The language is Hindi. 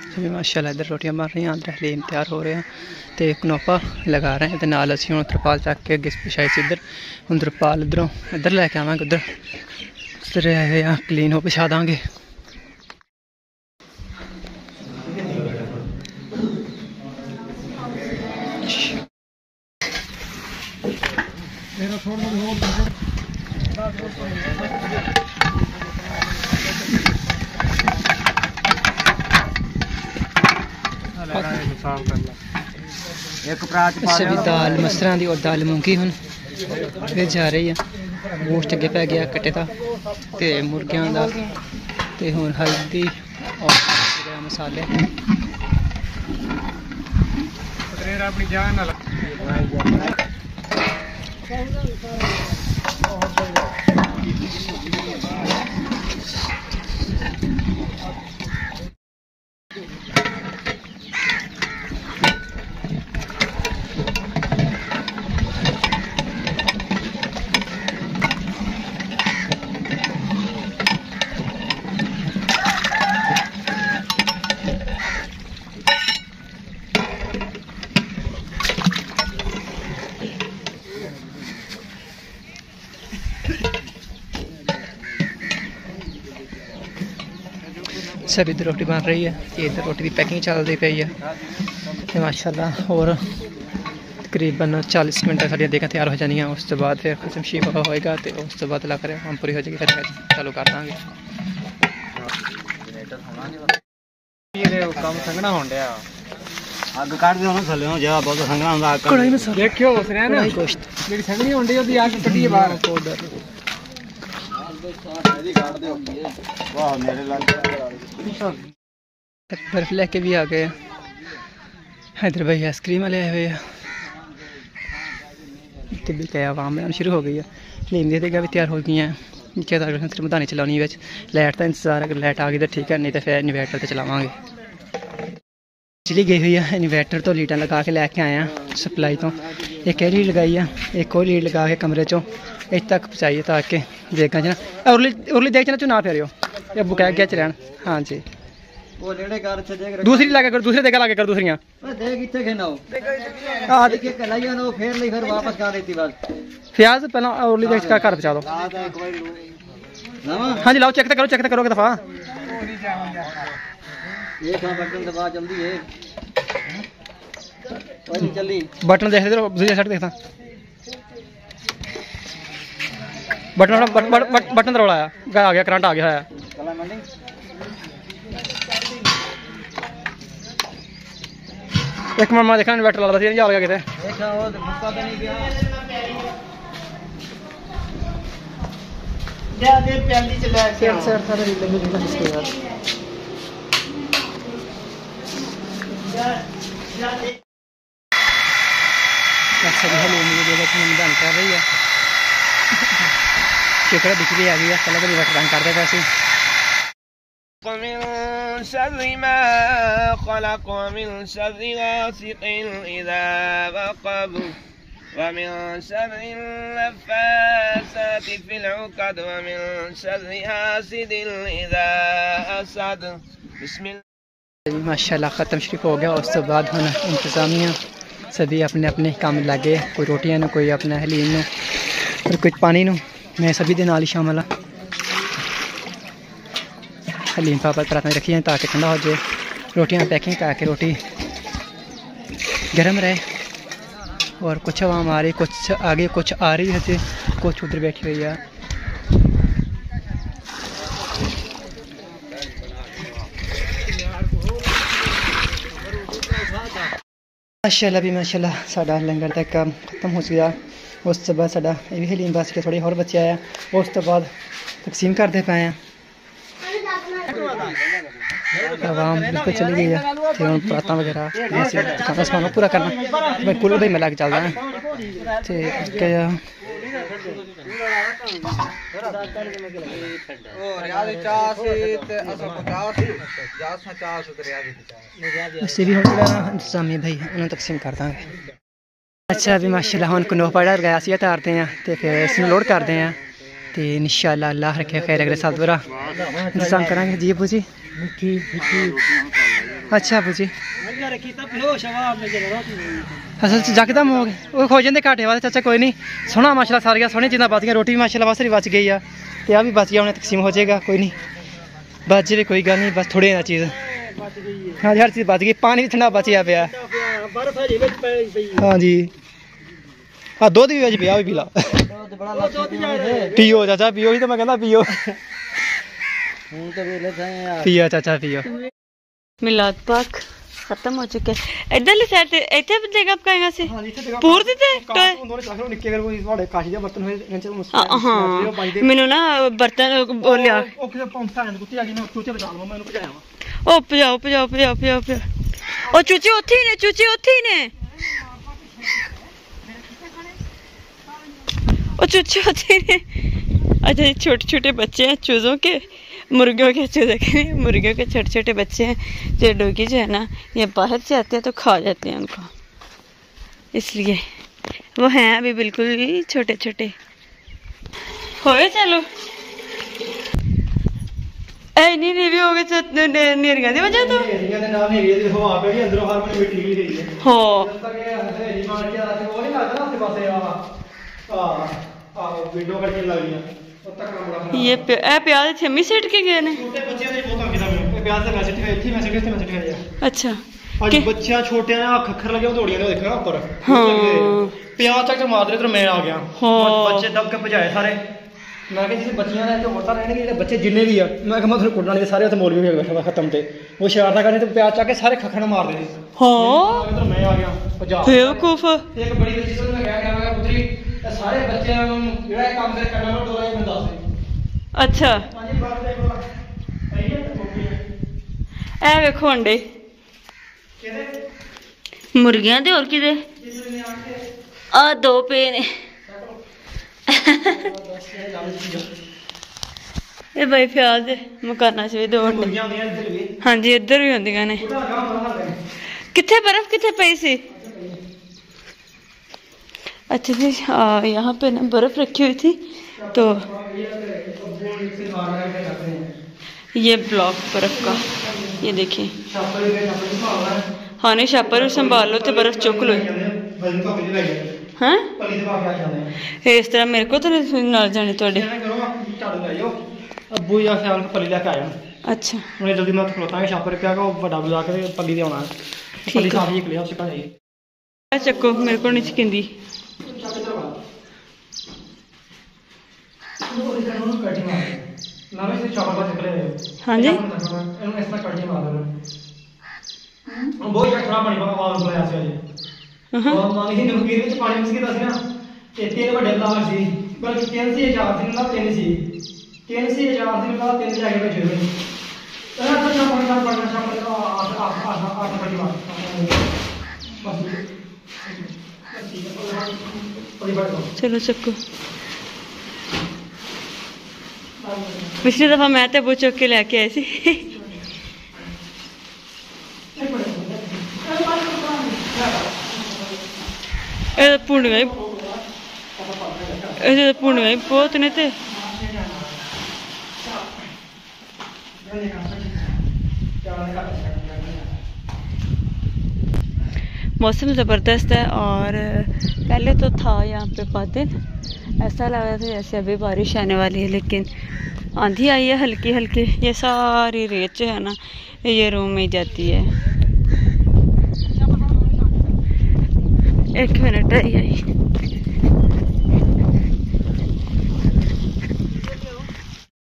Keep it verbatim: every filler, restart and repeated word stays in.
माशाल्लाह इधर रोटियां बन रही हैं, इधर हलीम तैयार हो रहे हैं तो कनोपा लगा रहे हैं। तो नाल असीं हुण तरपाल चक के अगे पिछाई से इधर हुण तरपाल इधरों इधर लैके आवांगे, उधर उधर आए हैं क्लीन हो बिछा देंगे। अच्छा भी दाल मसरां दी और दाल मूंगी हुण फिर जा रही है। गोश्त अगे पै गया कट्टे दा ते मुर्गियां दा ते हुण हल्दी और मसाले अपनी जान नाल सब इधर रोटी बन रही है। ये इधर रोटी की पैकिंग चलती पई है माशाल्लाह। और तकरीबन चालीस मिनट साड़ियाँ देखें तैयार हो जानियाँ, उस तो बाद फिर खत्म शीफा होएगा तो उस तो बाद ला कर हम पूरी हो जाएगी, फिर चालू कर देंगे। काम संगना होने आग काट दे थले हो जा बहुत संगना होंदा आग कढ़ाई में देखियो उसने ना गोश्त मेरी संगनी होंदी ओदी आग कटी है बाहर को उधर वाह मेरे लाल बर्फ लेके भी आ गए। हैदर भाई आइसक्रीम वाले आए हुए हैं। भी क्या आवाम में शुरू हो गई है। नींद देगा भी तैयार हो गई हैं। क्या सिर्फ मधानी चलानी है, लाइट का इंतजार, अगर लाइट आ गई तो ठीक है, नहीं तो फिर इन्वर्टर तो चलावांगे। बिजली गई हुई है, इन्वर्टर तो लीडां लगा के लैके आए हैं सप्लाई तो। एक लीड लगाई है, एक और लीड लगा के कमरे चो इस तक पहुँचाइए ताकि देखा जना उरली उरली देख ना ना फिर ये बुक गया चलैन। हाँ जी वो लेड़े कर दूसरी लगा कर दूसरे देखा लगा कर दूसरियां देख इत्थे खेना हो हां देखिए कलाइयां नो फेर ली फिर वापस कर देती बस प्याज पहला उरली देख का घर पहुंचा दो। हां जी लाओ चेक तो करो, चेक तो करो के दफा ये का बटन दबा जल्दी है ओए जल्दी बटन देख इधर दूसरी साइड देखता बटन बटन दबाया आ गया, करंट आ गया है। एक मिनट मैं देखा इन्वर्टर लगा नहीं जा गया कितने कर रही है। शुक्र बिजली आ गई है, पहले तो इन्वर्टर बंद कर देगा ऐसे। من شر ما خلق ومن شر غاسق إذا وقب ومن شر النفاثات في العقد ومن شر حاسد إذا حسد بسم الله। माशाल्लाह ख़त्म शरीफ हो गया। उस तो बाद हम इंतज़ामिया सभी अपने अपने काम लगे, कोई रोटियां न कोई अपना हलीम न और कुछ पानी न। मैं सभी दे नाल ही शामिल हाँ। हलीम पापा प्रार्थना रखी है ताकि ठंडा हो जाए, रोटियां पैकिंग करके रोटी गर्म रहे। और कुछ आवाम आ रही, कुछ आगे कुछ आ रही है, कुछ उधर बैठी हुई है। माशाल्लाह भी माशाल्लाह साडा लंगर तक काम खत्म हो गया। उस तो बाद साडा ये भी हलीम बस के थोड़ी और बच्चे आया, उस तो बाद तकसीम करते पाए हैं। आवाम बिल्कुल चली गई है, पराता वगैरह खाना सामान पूरा करना मैं कूलर भाई मिला के चल रहा है। इंतजामिया भाई उन्हें तकसीम कर देंगे। अच्छा अभी माशाल्लाह हम कनोपा गया सी तारते हैं तो फिर इसमें लोड करते हैं तो इंशाल्लाह अल्लाह रखे खैर अगले साल दोबारा इंतजाम करांगे। जी अबू जी अच्छा अबू जी असल जकदम हो गए वो खो जाते घाटे वाले चाचा कोई नहीं सोहना माशाल्लाह सारियां सोहनी चीज़ां बच गई रोटी भी माशाल्लाह वासरी बच गई है तो आ भी बच गया उन्हें तकसीम हो जाएगा कोई नहीं बच जाए कोई गल नहीं बस थोड़ी ना चीज़ हाँ जी हर चीज़ बच गई पानी भी ठंडा बच गया पाया हाँ जी हाँ दुध भी पिया भी पी ला पियो चाचा पियो ही तो मैं कहना पियो पियो चाचा पियो मिलाद पाक खत्म हो चुके इधरली साइड ते इथे जगह आप कहेंगे से पूर दी ते निक्के अगर कोई ਤੁਹਾਡੇ ਕਾਸ਼ੀ ਦੇ ਬਰਤਨ ਹੋਏ ਇਹਨਾਂ ਹਾਂ ਮੈਨੂੰ ਨਾ ਬਰਤਨ ਬੋਲਿਆ ਉਹ ਕਿਤੇ ਪੌਂਸਾ ਨੇ ਕੁੱਤੀ ਆ ਗਈ ਮੈਂ ਚੂਚੇ ਬਚਾ ਲਵਾਂ ਮੈਂ ਉਹਨੂੰ ਭਜਾਇਆ ਵਾ ਉਹ ਭਜਾਓ ਭਜਾਓ ਭਜਾਓ ਭਜਾਓ ਭਜਾਓ ਉਹ ਚੂਚੇ ਉੱਥੇ ਹੀ ਨੇ ਚੂਚੇ ਉੱਥੇ ਹੀ ਨੇ ਉਹ ਚੂਚੇ ਉੱਥੇ ही ने अच्छा ये छोटे छोटे बच्चे हैं चूज़ों के मुर्गियों के चूज़े के मुर्गियों के छोटे छोटे बच्चे हैं जो डोगी जो है ना ये बाहर से आते हैं तो खा जाते हैं उनको इसलिए वो हैं अभी बिल्कुल ही छोटे छोटे होए चलो ऐ नहीं रिव्यू हो गए तो नेरिया दी वजह तो नेरिया दे नाम नेरिया दी हवा पे भी अंदरों हर मिनट मिट्टी निकली गई है हो तक ये हथेली मार के आते वो नहीं लगता ना उसके पासे आ आ विंडो करके लग गया ये ए प्याज छम्मी सेट के गए ने छोटे बच्चे ने बहुत अंकिता में प्याज से मैसेज है इतनी मैसेज किसने मैसेज है अच्छा आज बच्चा छोटे ने खखर लगे दौड़ियां ने देखा ऊपर हां प्याज तक मार दे तो मैं आ गया बच्चे दब के भजाए सारे मैं कहा जिसे बच्चियां ने तो होता रहने के बच्चे जिन्ने भी है मैं कहा मैं थोड़े कुटना नहीं सारे तो मौलवी भी बैठा खत्म थे वो शरारत करने तो प्याज चाके सारे खखर मार दे हां तो मैं आ गया भजा बेवकूफ एक बड़ी बच्ची से मैं कह गया पुत्री सारे बच्चे जेड़ा काम करे करना नो डोला मैं दस अच्छा ए वेखो अंडे मुर्गियां दे और किदे आ दो पे ने ए भाई प्याज मकाना च भी दो अंडे हाँ जी इधर भी होंदियां ने किथे बर्फ किथे पई सी अच्छा जी यहाँ पे ना बर्फ रखी हुई थी तो ये ब्लॉक बर्फ का ये देखिए हाँ नहीं छापर भी संभाल लो तो बर्फ चुक लो हाँ इस तरह मेरे को तो नहीं नाल जाने थोड़े अब्बू या ख्याल को पली लेके आया अच्छा उन्हें जल्दी मत खलोता है छापर पे को बड़ा बुला के पली दे आना पली साफ ही निकलिया उससे कहां चक्को मेरे को नहीं चिकंदी हाँ जी बहुत थोड़ा पानी पानी ना तीन बड़े फ्लावर सी बल्कि तीन से चार दिन ला तीन सी तीन से चार दिन ला तीन जाके बैठे हुए तो अच्छा पानी का पानी का पानी का आठ आठ आठ आठ पानी मार बस चलो चक्को पिछली दफा मैं तो वो चुक के लेके आई सी पूर्णिमा पूर्णिमा बहुत ने ते मौसम ज़बरदस्त है और पहले तो था यहाँ पे बादल ऐसा लग रहा था जैसे अभी बारिश आने वाली है लेकिन आंधी आई है हल्की हल्की ये सारी रेत जो है ना ये रूम में जाती है एक मिनट आई आई